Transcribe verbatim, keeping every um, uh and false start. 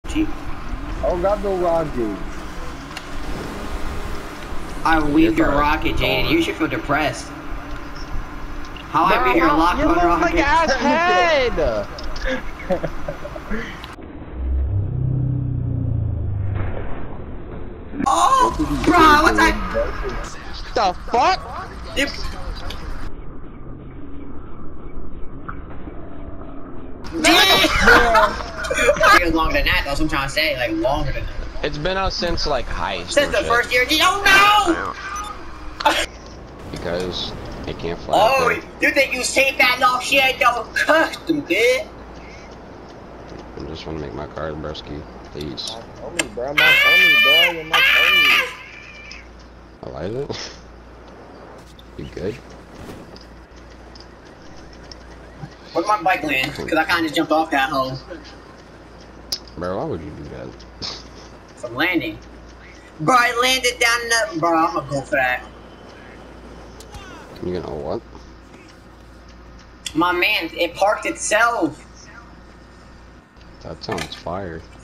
Oh, got no rocket. I weaved your rocket, Jaden. You should feel depressed. How I beat your lock on rocket? Like ass head. Oh, bro, what's that? The fuck? Yep. It's longer than that, that's what I'm trying to say. Like, longer than that. It's been out since, like, high school. Since the shit. first year. Oh, no! Because it can't fly. Oh, you think you safe that long shit? Don't custom, kid. I just want to make my car brusky, please. My homie, bro. My homie, bro. You're my homie. Elijah? You good? Where'd my bike land? Because I kind of jumped off that hole. Bro, why would you do that? From landing. Bro, I landed down the... Bro, I'm gonna go for that. You gonna what? My man, it parked itself. That sounds fire.